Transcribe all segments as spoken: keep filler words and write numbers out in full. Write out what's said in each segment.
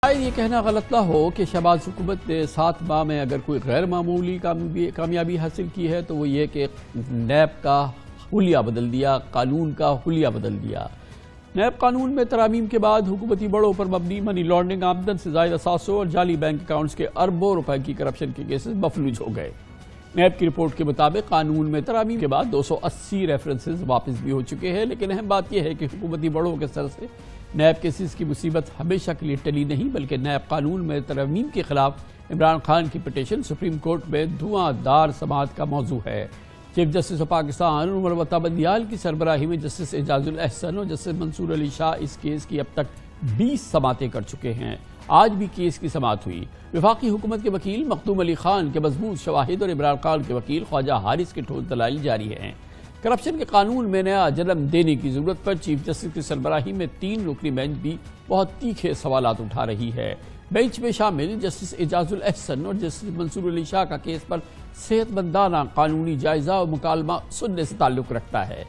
شاید یہ کہنا غلط نہ ہو کہ شہباز حکومت نے سات ماہ میں اگر کوئی غیر معمولی کامیابی حاصل کی ہے تو وہ یہ کہ نیب کا حلیہ بدل دیا، قانون کا حلیہ بدل دیا۔ نیب قانون میں ترامیم کے بعد حکومتی بڑوں پر مبنی منی لانڈرنگ، آمدن سے زائد اثاثوں اور جعلی بینک اکاؤنٹس کے اربوں روپے کی کرپشن کے کیسز مفلوج ہو گئے۔ نیب کی رپورٹ کے مطابق قانون میں ترامیم کے بعد دو سو اسی ریفرنسز واپس بھی ہو چکے ہیں، لیکن اہم بات یہ ہے کہ حکومتی بڑوں کے سر سے نیب کیسز کی مصیبت ہمیشہ کے لیے ٹلی نہیں، بلکہ نیب قانون میں ترامیم کے خلاف عمران خان کی پٹیشن سپریم کورٹ میں دھواں دار سماعت کا موضوع ہے۔ Chief justice of Pakistan Umar Ata Bandial کی سربراہی میں جسٹس اعجاز الاحسن اور جسٹس منصور علی شاہ اس کیس کی اب تک بیس سماعتیں کر چکے ہیں۔ آج بھی کیس کی سماعت ہوئی۔ وفاقی حکومت کے وکیل مخدوم علی خان کے مضبوط شواہد اور عمران خان کے وکیل خواجہ حارث کے ٹھوس دلائل جاری ہیں۔ کرپشن کے قانون میں نیا جنم دینے کی ضرورت پر چیف جسٹس کی سربراہی میں تین رکنی بینچ بھی بہت تیکھے سوالات اٹھا رہی ہے۔ بینچ میں شامل جسٹس اعجاز الاحسن اور جسٹس منصور علی شاہ کا کیس پر صحت مندانہ قانونی جائزہ اور مکالمہ سننے سے تعلق رکھتا ہے۔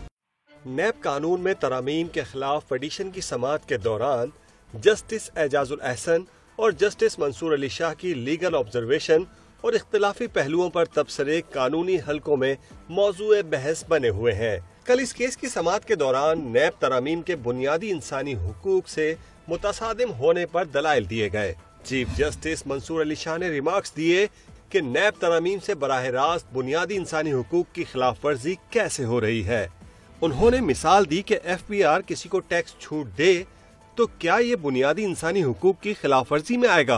نیب قانون میں ترامیم کے خلاف پٹیشن کی سماعت کے دوران جسٹس اعجاز الاحسن اور جسٹس منصور علی شاہ کی لیگل آبزرویشن اور اختلافی پہلوؤں پر تبصرے قانونی حلقوں میں موضوع بحث بنے ہوئے ہیں۔ کل اس کیس کی سماعت کے دوران نیب ترامیم کے بنیادی انسانی حقوق سے متصادم ہونے پر دلائل دیے گئے۔ چیف جسٹس منصور علی شاہ نے ریمارکس دیے کہ نیب ترامیم سے براہ راست بنیادی انسانی حقوق کی خلاف ورزی کیسے ہو رہی ہے۔ انہوں نے مثال دی کہ ایف بی آر کسی کو ٹیکس چھوٹ دے تو کیا یہ بنیادی انسانی حقوق کی خلاف ورزی میں آئے گا؟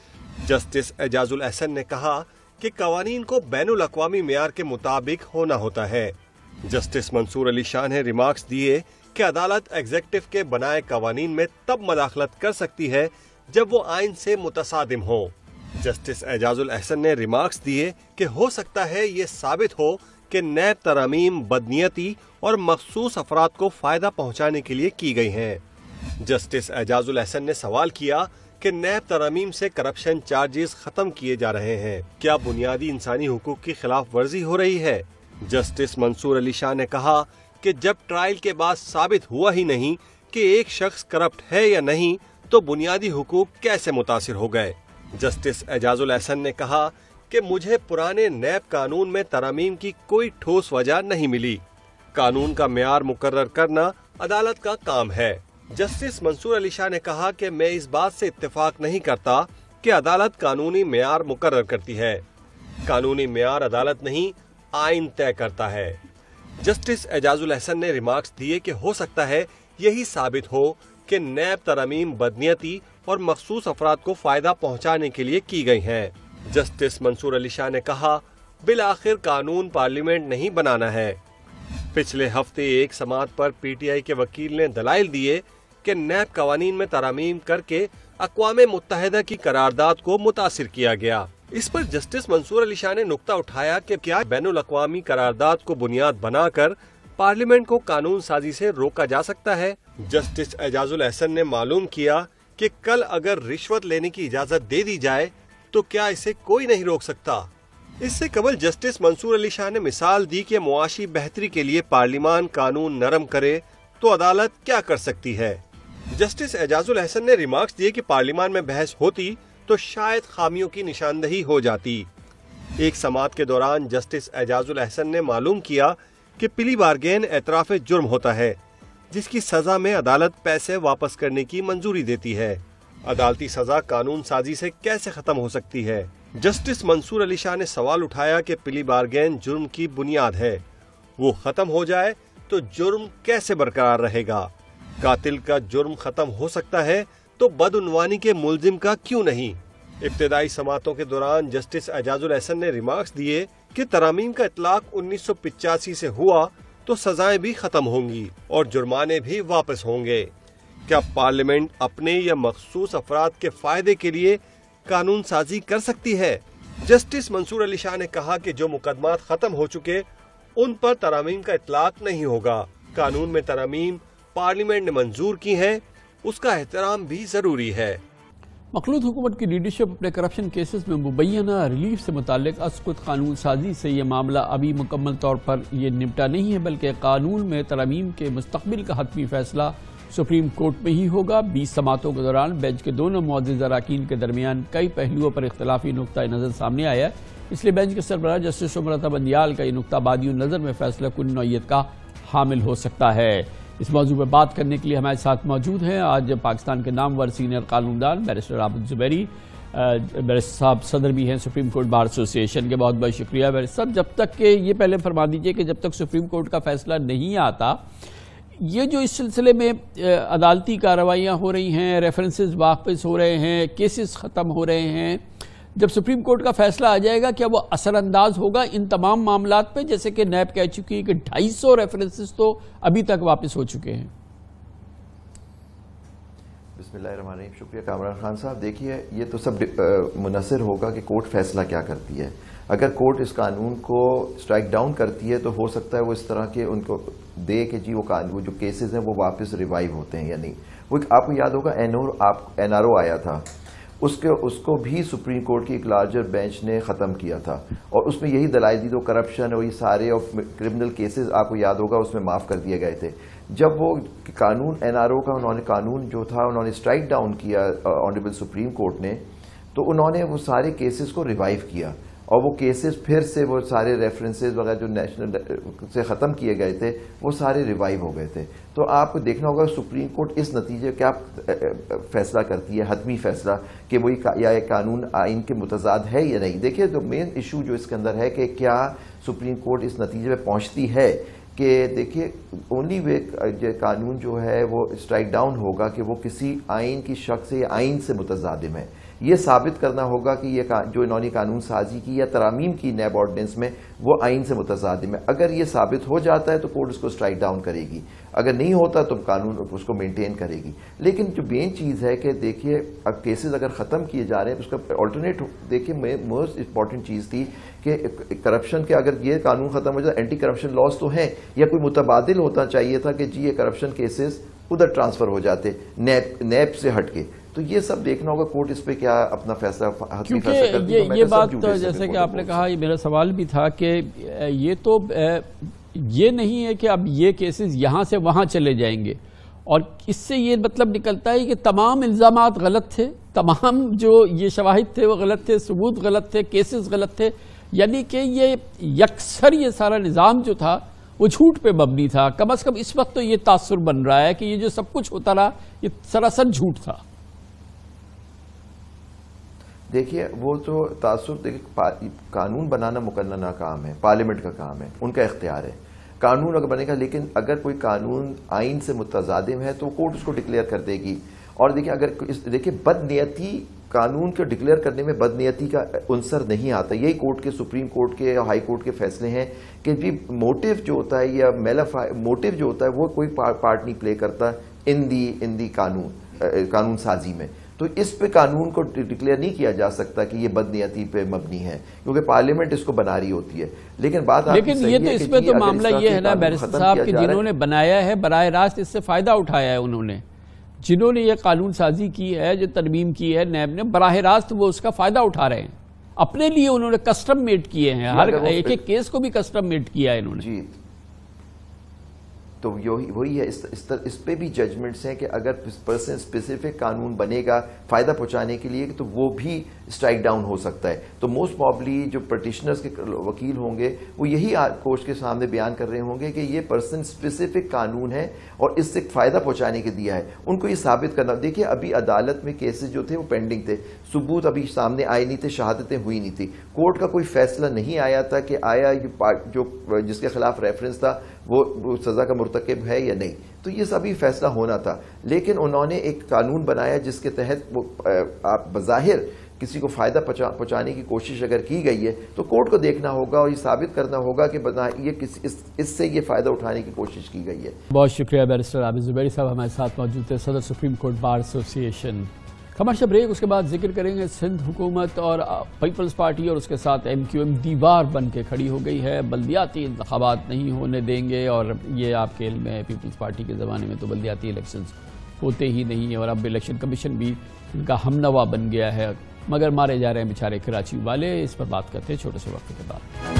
جسٹس اعجاز الاحسن نے کہا کہ قوانین کو بین الاقوامی معیار کے مطابق ہونا ہوتا ہے۔ جسٹس منصور علی شاہ نے ریمارکس دیے کہ عدالت ایگزیکٹو کے بنائے قوانین میں تب مداخلت کر سکتی ہے جب وہ آئین سے متصادم ہو۔ جسٹس اعجاز الاحسن نے ریمارکس دیے کہ ہو سکتا ہے یہ ثابت ہو کہ نیب ترامیم بدنیتی اور مخصوص افراد کو فائدہ پہنچانے کے لیے کی گئی ہیں۔ جسٹس اعجاز الاحسن نے سوال کیا کہ نیب ترامیم سے کرپشن چارجز ختم کیے جا رہے ہیں، کیا بنیادی انسانی حقوق کی خلاف ورزی ہو رہی ہے؟ جسٹس منصور علی شاہ نے کہا کہ جب ٹرائل کے بعد ثابت ہوا ہی نہیں کہ ایک شخص کرپٹ ہے یا نہیں تو بنیادی حقوق کیسے متاثر ہو گئے؟ جسٹس اعجاز الاحسن نے کہا کہ مجھے پرانے نیب قانون میں ترامیم کی کوئی ٹھوس وجہ نہیں ملی۔ قانون کا معیار مقرر کرنا عدالت کا کام ہے۔ جسٹس منصور علی شاہ نے کہا کہ میں اس بات سے اتفاق نہیں کرتا کہ عدالت قانونی معیار مقرر کرتی ہے۔ قانونی معیار عدالت نہیں، آئین طے کرتا ہے۔ جسٹس اعجاز الاحسن نے ریمارکس دیے کہ ہو سکتا ہے یہی ثابت ہو کہ نیب ترامیم بدنیتی اور مخصوص افراد کو فائدہ پہنچانے کے لیے کی گئی ہیں۔ جسٹس منصور علی شاہ نے کہا بالآخر قانون پارلیمنٹ نہیں بنانا ہے۔ پچھلے ہفتے ایک سماعت پر پی ٹی آئی کے وکیل نے دلائل دیے کہ نیب قوانین میں ترامیم کر کے اقوام متحدہ کی قرارداد کو متاثر کیا گیا۔ اس پر جسٹس منصور علی شاہ نے نقطہ اٹھایا کہ کیا بین الاقوامی قرارداد کو بنیاد بنا کر پارلیمنٹ کو قانون سازی سے روکا جا سکتا ہے؟ جسٹس اعجاز الاحسن نے معلوم کیا کہ کل اگر رشوت لینے کی اجازت دے دی جائے تو کیا اسے کوئی نہیں روک سکتا۔ اس سے قبل جسٹس منصور علی شاہ نے مثال دی کہ معاشی بہتری کے لیے پارلیمان قانون نرم کرے تو عدالت کیا کر سکتی ہے۔ جسٹس اعجاز الاحسن نے ریمارکس دیے کہ پارلیمان میں بحث ہوتی تو شاید خامیوں کی نشاندہی ہو جاتی۔ ایک سماعت کے دوران جسٹس اعجاز الاحسن نے معلوم کیا کہ پلی بارگین اعتراف جرم ہوتا ہے جس کی سزا میں عدالت پیسے واپس کرنے کی منظوری دیتی ہے۔ عدالتی سزا قانون سازی سے کیسے ختم ہو سکتی ہے؟ جسٹس منصور علی شاہ نے سوال اٹھایا کہ پلی بارگین جرم کی بنیاد ہے، وہ ختم ہو جائے تو جرم کیسے برقرار رہے گا؟ قاتل کا جرم ختم ہو سکتا ہے تو بدعنوانی کے ملزم کا کیوں نہیں؟ ابتدائی سماعتوں کے دوران جسٹس اعجاز الاحسن نے ریمارکس دیے کہ ترامیم کا اطلاق انیس سو پچاسی سے ہوا تو سزائیں بھی ختم ہوں گی اور جرمانے بھی واپس ہوں گے۔ کیا پارلیمنٹ اپنے یا مخصوص افراد کے فائدے کے لیے قانون سازی کر سکتی ہے؟ جسٹس منصور علی شاہ نے کہا کہ جو مقدمات ختم ہو چکے ان پر ترامیم کا اطلاق نہیں ہوگا۔ قانون میں ترامیم پارلیمنٹ نے منظور کی ہیں، اس کا احترام بھی ضروری ہے۔ مخلوط حکومت کی لیڈرشپ اپنے کرپشن کیسز میں مبینہ ریلیف سے متعلق اسقط قانون سازی سے یہ معاملہ ابھی مکمل طور پر یہ نمٹا نہیں ہے، بلکہ قانون میں ترامیم کے مستقبل کا حتمی فیصلہ سپریم کورٹ میں ہی ہوگا۔ بیس سماعتوں کے دوران بینچ کے دونوں معزز اراکین کے درمیان کئی پہلوؤں پر اختلافی نقطہ نظر سامنے آیا ہے، اس لیے بینچ کے سربراہ جسٹس امرتا بندیال کا یہ نقطہ بادی نظر میں فیصلہ کن نوعیت کا حامل ہو سکتا ہے۔ اس موضوع پر بات کرنے کے لیے ہمارے ساتھ موجود ہیں آج پاکستان کے نامور سینئر قانون دان بیرسٹر عابد زبیری، بیرسٹر صاحب صدر بھی ہیں سپریم کورٹ بار ایسوسی ایشن کے۔ بہت بہت شکریہ بیرسٹر صاحب۔ جب تک کہ یہ پہلے فرما دیجئے کہ جب تک سپریم کورٹ کا فیصلہ نہیں آتا، یہ جو اس سلسلے میں عدالتی کارروائیاں ہو رہی ہیں، ریفرنسز واپس ہو رہے ہیں، کیسز ختم ہو رہے ہیں، جب سپریم کورٹ کا فیصلہ آ جائے گا کیا وہ اثر انداز ہوگا ان تمام معاملات پہ؟ جیسے کہ نیب کہہ چکی ہے کہ ڈھائی سو ریفرنسز تو ابھی تک واپس ہو چکے ہیں۔ بسم اللہ الرحمن الرحیم۔ شکریہ کامران خان صاحب۔ دیکھیے یہ تو سب منحصر ہوگا کہ کورٹ فیصلہ کیا کرتی ہے۔ اگر کورٹ اس قانون کو اسٹرائک ڈاؤن کرتی ہے تو ہو سکتا ہے وہ اس طرح کے ان کو دے کہ جی وہ جو کیسز ہیں وہ واپس ریوائیو ہوتے ہیں یا نہیں۔ وہ آپ کو یاد ہوگا این آر او آیا تھا، اس کے اس کو بھی سپریم کورٹ کی ایک لارجر بینچ نے ختم کیا تھا، اور اس میں یہی دلائل دی تو کرپشن اور یہ سارے اور کرمنل کیسز آپ کو یاد ہوگا اس میں معاف کر دیے گئے تھے۔ جب وہ قانون این آر او کا انہوں نے قانون جو تھا انہوں نے اسٹرائک ڈاؤن کیا آنریبل سپریم کورٹ نے، تو انہوں نے وہ سارے کیسز کو ریوائیو کیا، اور وہ کیسز پھر سے وہ سارے ریفرنسز وغیرہ جو نیشنل سے ختم کیے گئے تھے وہ سارے ریوائیو ہو گئے تھے۔ تو آپ کو دیکھنا ہوگا سپریم کورٹ اس نتیجے کیا فیصلہ کرتی ہے، حتمی فیصلہ کہ وہی یا یہ قانون آئین کے متضاد ہے یا نہیں۔ دیکھیے جو مین ایشو جو اس کے اندر ہے کہ کیا سپریم کورٹ اس نتیجے پہ پہنچتی ہے کہ دیکھیے اونلی وے قانون جو ہے وہ اسٹرائک ڈاؤن ہوگا کہ وہ کسی آئین کی شق سے یا آئین سے متضادم ہے۔ یہ ثابت کرنا ہوگا کہ یہ جو انہوں نے قانون سازی کی یا ترامیم کی نیب آرڈیننس میں وہ آئین سے متضادم ہے۔ اگر یہ ثابت ہو جاتا ہے تو کورٹ اس کو اسٹرائک ڈاؤن کرے گی، اگر نہیں ہوتا تو قانون اس کو مینٹین کرے گی۔ لیکن جو مین چیز ہے کہ دیکھیے اب کیسز اگر ختم کیے جا رہے ہیں تو اس کا آلٹرنیٹ دیکھیے موسٹ امپورٹنٹ چیز تھی کہ کرپشن کے اگر یہ قانون ختم ہو جائے اینٹی کرپشن لاز تو ہیں، یا کوئی متبادل ہوتا چاہیے تھا کہ جی یہ کرپشن کیسز ادھر ٹرانسفر ہو جاتے نیب نیب سے ہٹ کے۔ تو یہ سب دیکھنا ہوگا کورٹ اس پہ کیا اپنا فیصلہ حتمی فیصلہ کرتی ہے۔ کیونکہ یہ بات جیسے کہ آپ نے کہا، یہ میرا سوال بھی تھا کہ یہ تو یہ نہیں ہے کہ اب یہ کیسز یہاں سے وہاں چلے جائیں گے، اور اس سے یہ مطلب نکلتا ہے کہ تمام الزامات غلط تھے، تمام جو یہ شواہد تھے وہ غلط تھے، ثبوت غلط تھے، کیسز غلط تھے، یعنی کہ یہ یکسر یہ سارا نظام جو تھا وہ جھوٹ پہ مبنی تھا۔ کم از کم اس وقت تو یہ تاثر بن رہا ہے کہ یہ جو سب کچھ ہوتا رہا یہ سراسر جھوٹ تھا۔ دیکھیے وہ تو تاثر دیکھیے قانون بنانا مقننہ کام ہے، پارلیمنٹ کا کام ہے، ان کا اختیار ہے قانون اگر بنے گا، لیکن اگر کوئی قانون آئین سے متضادم ہے تو کورٹ اس کو ڈکلیئر کر دے گی۔ اور دیکھیں اگر دیکھیں بد نیتی قانون کو ڈکلیئر کرنے میں بد نیتی کا عنصر نہیں آتا، یہی کورٹ کے سپریم کورٹ کے یا ہائی کورٹ کے فیصلے ہیں کہ بھی موٹیو جو ہوتا ہے یا میلافائی موٹیو جو ہوتا ہے وہ کوئی پارٹ نہیں پلے کرتا ان دی ان دی قانون قانون سازی میں۔ تو اس پہ قانون کو ڈکلیئر نہیں کیا جا سکتا کہ یہ بدنیتی پہ مبنی ہے، کیونکہ پارلیمنٹ اس کو بنا رہی ہوتی ہے۔ لیکن بات لیکن یہ تو اس میں تو معاملہ یہ ہے نا بیرسٹر صاحب کہ جنہوں نے بنایا ہے براہ راست اس سے فائدہ اٹھایا ہے، انہوں نے جنہوں نے یہ قانون سازی کی ہے، جو ترمیم کی ہے نیب نے، براہ راست وہ اس کا فائدہ اٹھا رہے ہیں، اپنے لیے انہوں نے کسٹم میڈ کیے ہیں، ہر ایک ایک کیس کو بھی کسٹم میڈ کیا ہے انہوں نے۔ جی تو وہی ہے، اس پہ بھی ججمنٹس ہیں کہ اگر پرسن اسپیسیفک قانون بنے گا فائدہ پہنچانے کے لیے تو وہ بھی اسٹرائک ڈاؤن ہو سکتا ہے۔ تو موسٹ پرابلی جو پٹیشنرز کے وکیل ہوں گے وہ یہی کورٹ کے سامنے بیان کر رہے ہوں گے کہ یہ پرسن اسپیسیفک قانون ہے اور اس سے فائدہ پہنچانے کے دیا ہے، ان کو یہ ثابت کرنا۔ دیکھیے ابھی عدالت میں کیسز جو تھے وہ پینڈنگ تھے، ثبوت ابھی سامنے آئے نہیں تھے، شہادتیں ہوئی نہیں تھی، کورٹ کا کوئی فیصلہ نہیں آیا تھا کہ آیا یہ جو جس کے خلاف ریفرنس تھا وہ سزا کا مرتکب ہے یا نہیں۔ تو یہ سبھی فیصلہ ہونا تھا، لیکن انہوں نے ایک قانون بنایا جس کے تحت وہ آپ بظاہر کسی کو فائدہ پہنچانے کی کوشش اگر کی گئی ہے تو کورٹ کو دیکھنا ہوگا اور یہ ثابت کرنا ہوگا کہ یہ اس سے یہ فائدہ اٹھانے کی کوشش کی گئی ہے۔ بہت شکریہ بیرسٹر عابد زبیری صاحب ہمارے ساتھ موجود تھے، صدر سپریم کورٹ بار ایسوسی ایشن۔ کمرشل بریک، اس کے بعد ذکر کریں گے سندھ حکومت اور پیپلز پارٹی اور اس کے ساتھ ایم کیو ایم دیوار بن کے کھڑی ہو گئی ہے، بلدیاتی انتخابات نہیں ہونے دیں گے، اور یہ آپ کے علم ہے پیپلز پارٹی کے زمانے میں تو بلدیاتی الیکشنز ہوتے ہی نہیں ہیں، اور اب الیکشن کمیشن بھی ان کا ہم نوا بن گیا ہے، مگر مارے جا رہے ہیں بیچارے کراچی والے۔ اس پر بات کرتے ہیں چھوٹے سے وقت کے بعد۔